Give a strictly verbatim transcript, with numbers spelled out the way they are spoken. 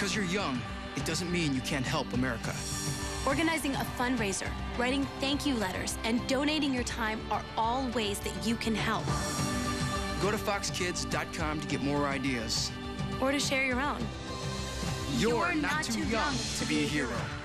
Because you're young, it doesn't mean you can't help America. Organizing a fundraiser, writing thank you letters, and donating your time are all ways that you can help. Go to fox kids dot com to get more ideas. Or to share your own. You're, You're not, not too young, young to be a hero.